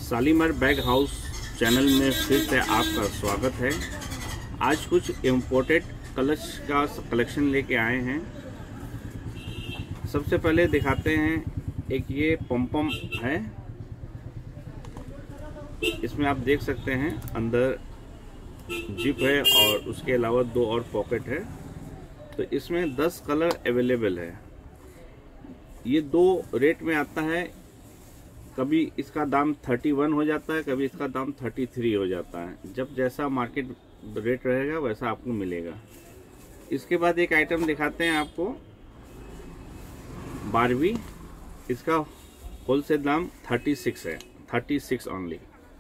Shalimar Bag house channel में फिर से आपका स्वागत है। आज कुछ इम्पोर्टेड कलच का कलेक्शन लेके आए हैं। सबसे पहले दिखाते हैं, एक ये पम है। इसमें आप देख सकते हैं अंदर जिप है और उसके अलावा 2 और पॉकेट है। तो इसमें 10 कलर अवेलेबल है। ये 2 रेट में आता है। कभी इसका दाम 31 हो जाता है, कभी इसका दाम 33 हो जाता है। जब जैसा मार्केट रेट रहेगा वैसा आपको मिलेगा। इसके बाद एक आइटम दिखाते हैं आपको, बारबी। इसका होलसेल दाम 36 है, 36 ओनली।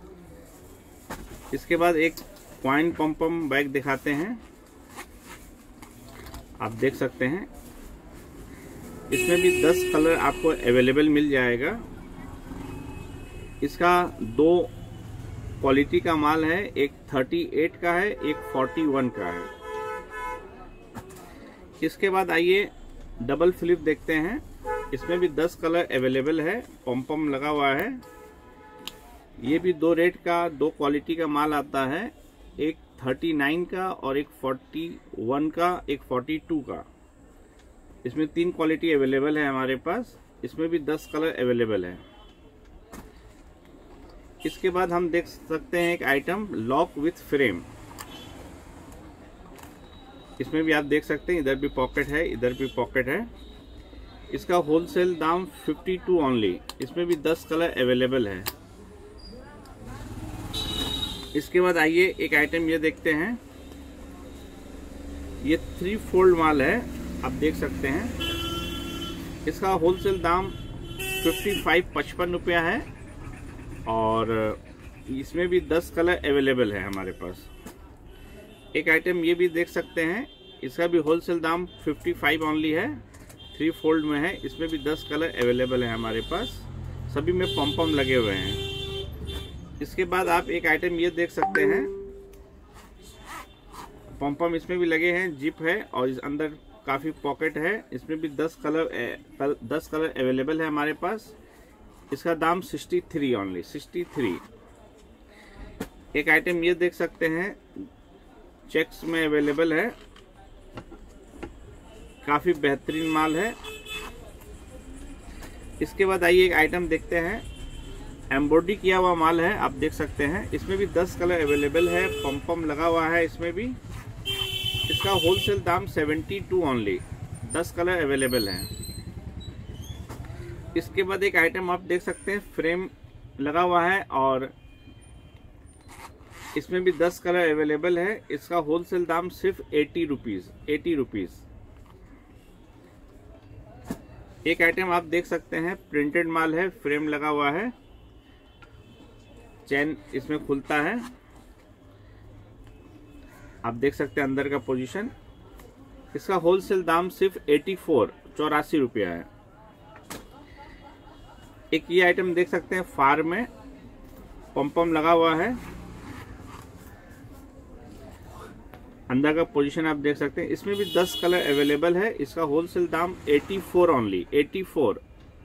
इसके बाद एक कॉइन पम बैग दिखाते हैं। आप देख सकते हैं इसमें भी 10 कलर आपको अवेलेबल मिल जाएगा। इसका 2 क्वालिटी का माल है, एक 38 का है, एक 41 का है। इसके बाद आइए डबल फ्लिप देखते हैं। इसमें भी 10 कलर अवेलेबल है, पम लगा हुआ है। ये भी 2 रेट का 2 क्वालिटी का माल आता है, एक 39 का और एक 41 का, एक 42 का। इसमें 3 क्वालिटी अवेलेबल है हमारे पास। इसमें भी 10 कलर अवेलेबल है। इसके बाद हम देख सकते हैं एक आइटम लॉक विथ फ्रेम। इसमें भी आप देख सकते हैं, इधर भी पॉकेट है, इधर भी पॉकेट है। इसका होलसेल दाम 52 ओनली। इसमें भी 10 कलर अवेलेबल है। इसके बाद आइए एक आइटम ये देखते हैं। ये 3 फोल्ड माल है, आप देख सकते हैं। इसका होलसेल दाम 55 रुपया है और इसमें भी 10 कलर अवेलेबल है हमारे पास। एक आइटम ये भी देख सकते हैं, इसका भी होलसेल दाम 55 ओनली है, 3 फोल्ड में है। इसमें भी 10 कलर अवेलेबल है हमारे पास। सभी में पम लगे हुए हैं। इसके बाद आप एक आइटम ये देख सकते हैं, पम इसमें भी लगे हैं, जिप है और इस अंदर काफ़ी पॉकेट है। इसमें भी 10 कलर अवेलेबल है हमारे पास। इसका दाम 63 ओनली, 63। एक आइटम ये देख सकते हैं, चेक्स में अवेलेबल है, काफी बेहतरीन माल है। इसके बाद आइए एक आइटम देखते हैं, एम्ब्रॉयडरी किया हुआ माल है, आप देख सकते हैं। इसमें भी 10 कलर अवेलेबल है, पम लगा हुआ है इसमें भी। इसका होलसेल दाम 72 ओनली, 10 कलर अवेलेबल है। इसके बाद एक आइटम आप देख सकते हैं, फ्रेम लगा हुआ है और इसमें भी 10 कलर अवेलेबल है। इसका होलसेल दाम सिर्फ 80 रुपीज। एक आइटम आप देख सकते हैं, प्रिंटेड माल है, फ्रेम लगा हुआ है, चेन इसमें खुलता है, आप देख सकते हैं अंदर का पोजीशन। इसका होलसेल दाम सिर्फ 84 रुपया है। एक ये आइटम देख सकते हैं, फार में पम लगा हुआ है, अंदर का पोजीशन आप देख सकते हैं। इसमें भी 10 कलर अवेलेबल है। इसका होलसेल दाम 84 ओनली, 84।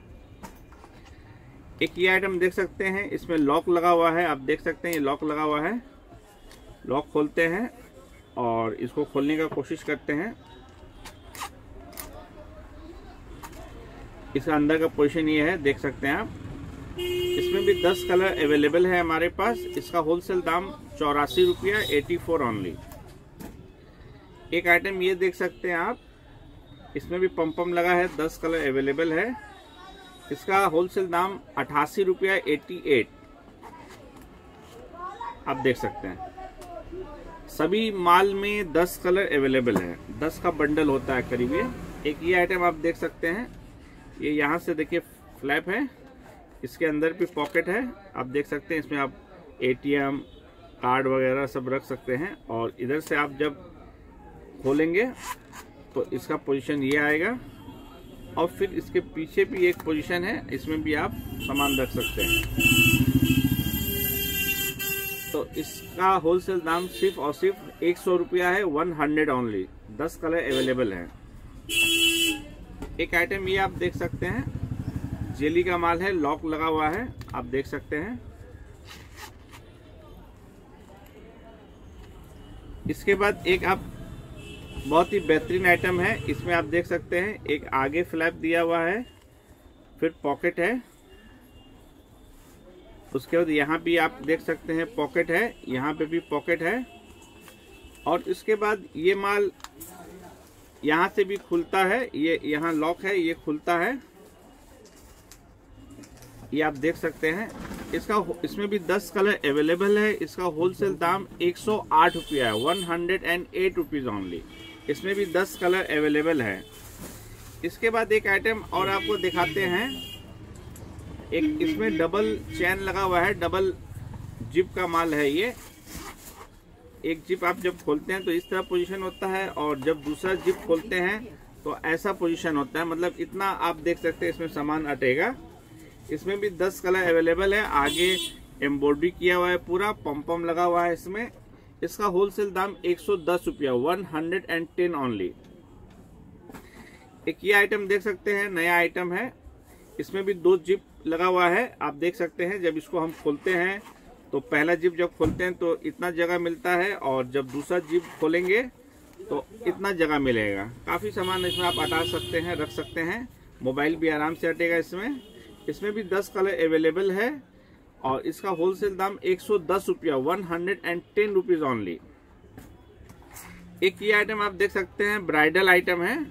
एक ये आइटम देख सकते हैं, इसमें लॉक लगा हुआ है, आप देख सकते हैं ये लॉक लगा हुआ है। लॉक खोलते हैं और इसको खोलने का कोशिश करते हैं। इसका अंदर का पोजीशन ये है, देख सकते हैं आप। इसमें भी 10 कलर अवेलेबल है हमारे पास। इसका होलसेल दाम 84 रुपया, 84 ओनली। एक आइटम ये देख सकते हैं आप, इसमें भी पम लगा है, 10 कलर अवेलेबल है। इसका होलसेल दाम 88 रुपया, 88। आप देख सकते हैं सभी माल में 10 कलर अवेलेबल है। 10 का बंडल होता है करीब ये। एक ये आइटम आप देख सकते हैं, ये यहाँ से देखिए फ्लैप है, इसके अंदर भी पॉकेट है, आप देख सकते हैं। इसमें आप ATM कार्ड वगैरह सब रख सकते हैं। और इधर से आप जब खोलेंगे तो इसका पोजीशन ये आएगा और फिर इसके पीछे भी एक पोजीशन है, इसमें भी आप सामान रख सकते हैं। तो इसका होलसेल दाम सिर्फ और सिर्फ 100 रुपया है, 100 ओनली। 10 कलर अवेलेबल है। एक आइटम ये आप देख सकते हैं, जेली का माल है, लॉक लगा हुआ है, आप देख सकते हैं। इसके बाद एक आप बहुत ही बेहतरीन आइटम है, इसमें आप देख सकते हैं एक आगे फ्लैप दिया हुआ है, फिर पॉकेट है, उसके बाद यहाँ भी आप देख सकते हैं पॉकेट है, यहाँ पे भी पॉकेट है, और इसके बाद ये माल यहाँ से भी खुलता है, ये यहाँ लॉक है, ये खुलता है, ये आप देख सकते हैं। इसमें भी 10 कलर अवेलेबल है। इसका होलसेल दाम 108 रुपया है, 108 रुपीज ओनली। इसमें भी 10 कलर अवेलेबल है। इसके बाद एक आइटम और आपको दिखाते हैं, एक इसमें डबल चैन लगा हुआ है, डबल जिप का माल है ये। एक जिप आप जब खोलते हैं तो इस तरह पोजीशन होता है, और जब दूसरा जिप खोलते हैं तो ऐसा पोजीशन होता है, मतलब इतना आप देख सकते हैं इसमें सामान अटेगा। इसमें भी 10 कलर अवेलेबल है। आगे एम्ब्रॉयडरी किया हुआ है, पूरा पम लगा हुआ है इसमें। इसका होलसेल दाम 110 रुपया, 110 ओनली। एक ये आइटम देख सकते हैं, नया आइटम है। इसमें भी 2 जिप लगा हुआ है, आप देख सकते हैं। जब इसको हम खोलते हैं तो पहला जिप जब खोलते हैं तो इतना जगह मिलता है, और जब दूसरा जिप खोलेंगे तो इतना जगह मिलेगा। काफी सामान इसमें आप हटा सकते हैं, रख सकते हैं। मोबाइल भी आराम से हटेगा इसमें। इसमें भी 10 कलर अवेलेबल है, और इसका होलसेल दाम 110 रुपया, 110 रुपीज ओनली। एक ये आइटम आप देख सकते हैं, ब्राइडल आइटम है।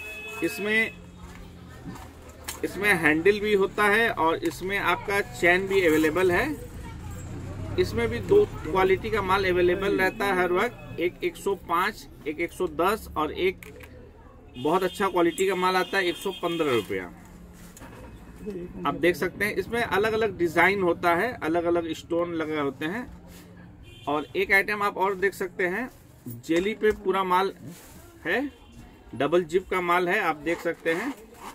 इसमें हैंडल भी होता है, और इसमें आपका चैन भी अवेलेबल है। इसमें भी 2 क्वालिटी का माल अवेलेबल रहता है हर वक्त, एक 105, एक 110, और एक बहुत अच्छा क्वालिटी का माल आता है 115 रुपया। आप देख सकते हैं इसमें अलग अलग डिजाइन होता है, अलग अलग स्टोन लगे होते हैं। और एक आइटम आप और देख सकते हैं, जेली पे पूरा माल है, डबल जिप का माल है, आप देख सकते हैं।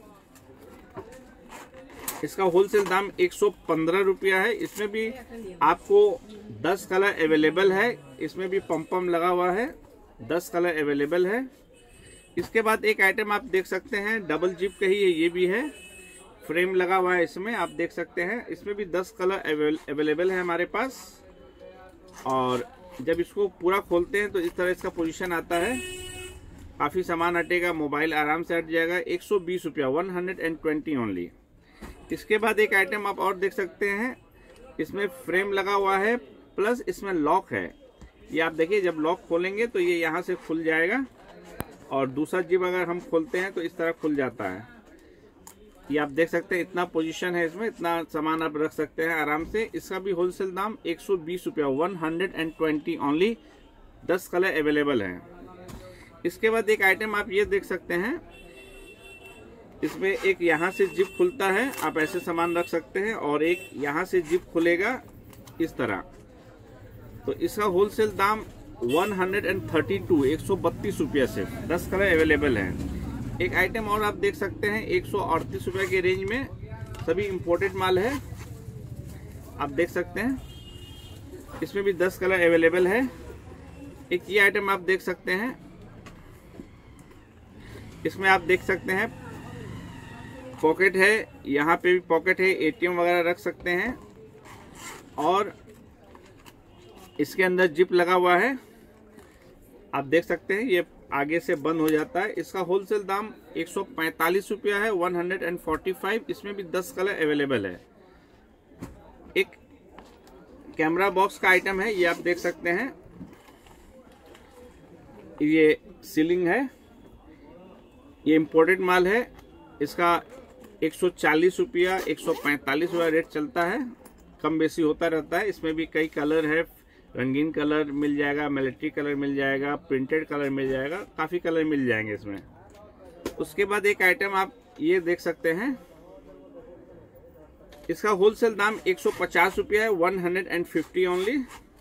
इसका होलसेल दाम 115 रुपया है। इसमें भी आपको 10 कलर अवेलेबल है। इसमें भी पम लगा हुआ है, 10 कलर अवेलेबल है। इसके बाद एक आइटम आप देख सकते हैं, डबल जिप का ही है, ये भी है, फ्रेम लगा हुआ है इसमें, आप देख सकते हैं। इसमें भी 10 कलर अवेलेबल है हमारे पास। और जब इसको पूरा खोलते हैं तो इस तरह इसका पोजीशन आता है। काफी सामान हटेगा, मोबाइल आराम से हट जाएगा। 120 रुपया, 120 ओनली। इसके बाद एक आइटम आप और देख सकते हैं, इसमें फ्रेम लगा हुआ है, प्लस इसमें लॉक है। ये आप देखिए, जब लॉक खोलेंगे तो ये यहाँ से खुल जाएगा, और दूसरा जिप अगर हम खोलते हैं तो इस तरह खुल जाता है। ये आप देख सकते हैं, इतना पोजीशन है इसमें, इतना सामान आप रख सकते हैं आराम से। इसका भी होलसेल दाम 120 रुपया, 120 ओनली। 10 कलर अवेलेबल है। इसके बाद एक आइटम आप ये देख सकते हैं, इसमें एक यहाँ से जिप खुलता है, आप ऐसे सामान रख सकते हैं, और एक यहाँ से जिप खुलेगा इस तरह। तो इसका होलसेल दाम 132 रुपया से 10 कलर अवेलेबल है। एक आइटम और आप देख सकते हैं, 138 रुपये के रेंज में, सभी इंपोर्टेड माल है, आप देख सकते हैं। इसमें भी 10 कलर अवेलेबल है। एक ये आइटम आप देख सकते हैं, इसमें आप देख सकते हैं पॉकेट है, यहाँ पे भी पॉकेट है, एटीएम वगैरह रख सकते हैं, और इसके अंदर जिप लगा हुआ है, आप देख सकते हैं। ये आगे से बंद हो जाता है। इसका होलसेल दाम 145 रुपया है, 145। इसमें भी 10 कलर अवेलेबल है। एक कैमरा बॉक्स का आइटम है, ये आप देख सकते हैं, ये सीलिंग है, ये इंपोर्टेड माल है। इसका 140 रुपया, 145 रुपया रेट चलता है, कम बेसी होता रहता है। इसमें भी कई कलर है, रंगीन कलर मिल जाएगा, मिलिट्री कलर मिल जाएगा, प्रिंटेड कलर मिल जाएगा, काफी कलर मिल जाएंगे इसमें। उसके बाद एक आइटम आप ये देख सकते हैं, इसका होलसेल दाम 150 रुपया है, 150 ओनली।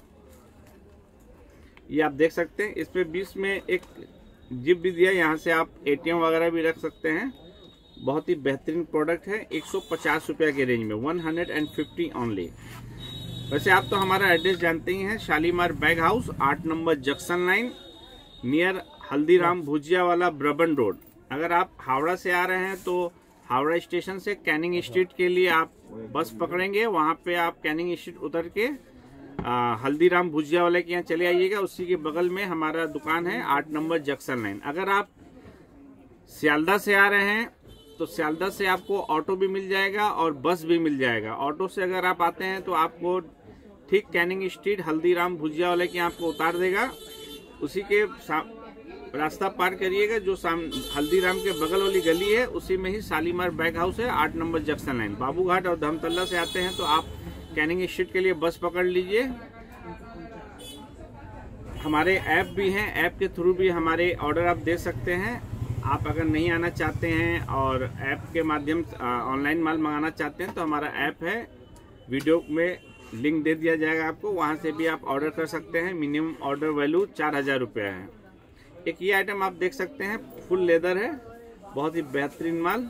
ये आप देख सकते हैं। इसमें बीच में एक जिप भी दिया, यहाँ से आप एटीएम वगैरह भी रख सकते हैं। बहुत ही बेहतरीन प्रोडक्ट है, 150 रुपया के रेंज में, 150 ओनली। वैसे आप तो हमारा एड्रेस जानते ही हैं, Shalimar Bag House, 8 number junction line, near Haldiram Bhujiya Wala, Brabourne road. अगर आप हावड़ा से आ रहे हैं तो हावड़ा स्टेशन से कैनिंग स्ट्रीट के लिए आप बस पकड़ेंगे, वहां पे आप कैनिंग स्ट्रीट उतर के हल्दीराम भुजिया वाले के यहाँ चले आइएगा, उसी के बगल में हमारा दुकान है, 8 नंबर जंक्शन लाइन। अगर आप सियालदह से आ रहे हैं तो सियालदह से आपको ऑटो भी मिल जाएगा और बस भी मिल जाएगा। ऑटो से अगर आप आते हैं तो आपको ठीक कैनिंग स्ट्रीट हल्दीराम भुजिया वाले के यहाँ आपको उतार देगा, उसी के रास्ता पार करिएगा, जो हल्दीराम के बगल वाली गली है उसी में ही शालीमार बैग हाउस है, 8 नंबर जंक्शन लाइन। बाबूघाट और धमतल्ला से आते हैं तो आप कैनिंग स्ट्रीट के लिए बस पकड़ लीजिए। हमारे ऐप भी हैं, ऐप के थ्रू भी हमारे ऑर्डर आप दे सकते हैं। आप अगर नहीं आना चाहते हैं और ऐप के माध्यम से ऑनलाइन माल मंगाना चाहते हैं तो हमारा ऐप है, वीडियो में लिंक दे दिया जाएगा आपको, वहां से भी आप ऑर्डर कर सकते हैं। मिनिमम ऑर्डर वैल्यू 4000 रुपया है। एक ये आइटम आप देख सकते हैं, फुल लेदर है, बहुत ही बेहतरीन माल।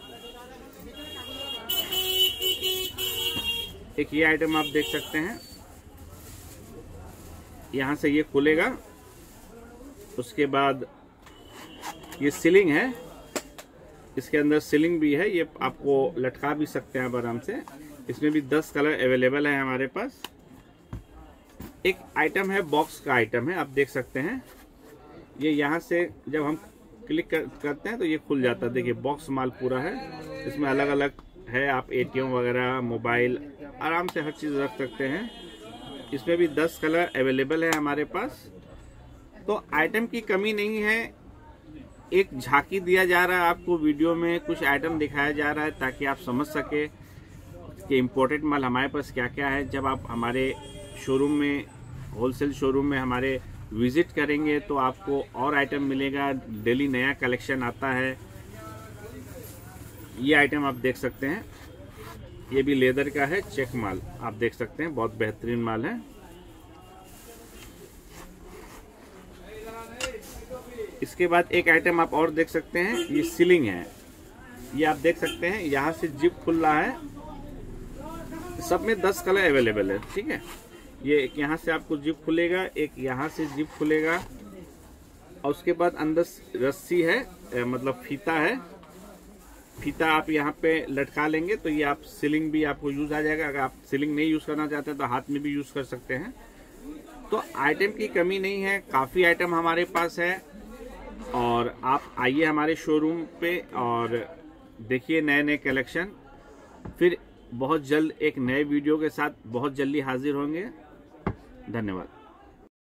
एक ये आइटम आप देख सकते हैं, यहां से ये खुलेगा, उसके बाद ये सीलिंग है, इसके अंदर सीलिंग भी है, ये आपको लटका भी सकते हैं आप आराम से। इसमें भी 10 कलर अवेलेबल है हमारे पास। एक आइटम है, बॉक्स का आइटम है, आप देख सकते हैं। ये यहाँ से जब हम क्लिक करते हैं तो ये खुल जाता है। देखिए बॉक्स माल पूरा है, इसमें अलग अलग है, आप एटीएम वगैरह, मोबाइल, आराम से हर चीज़ रख सकते हैं। इसमें भी 10 कलर अवेलेबल है हमारे पास, तो आइटम की कमी नहीं है। एक झांकी दिया जा रहा है आपको, वीडियो में कुछ आइटम दिखाया जा रहा है ताकि आप समझ सके कि इम्पोर्टेंट माल हमारे पास क्या क्या है। जब आप हमारे शोरूम में, होलसेल शोरूम में हमारे विजिट करेंगे तो आपको और आइटम मिलेगा, डेली नया कलेक्शन आता है। ये आइटम आप देख सकते हैं, ये भी लेदर का है, चेक माल आप देख सकते हैं, बहुत बेहतरीन माल है। इसके बाद एक आइटम आप और देख सकते हैं, ये सीलिंग है, ये आप देख सकते हैं, यहाँ से जिप खुल रहा है। सब में 10 कलर अवेलेबल है, ठीक है। ये एक यहाँ से आपको जिप खुलेगा, एक यहाँ से जिप खुलेगा, और उसके बाद अंदर रस्सी है, मतलब फीता है, फीता आप यहाँ पे लटका लेंगे तो ये आप सीलिंग भी आपको यूज आ जाएगा। अगर आप सीलिंग नहीं यूज करना चाहते तो हाथ में भी यूज कर सकते हैं। तो आइटम की कमी नहीं है, काफी आइटम हमारे पास है, और आप आइए हमारे शोरूम पे और देखिए नए नए कलेक्शन। फिर बहुत जल्द एक नए वीडियो के साथ बहुत जल्दी हाजिर होंगे। धन्यवाद।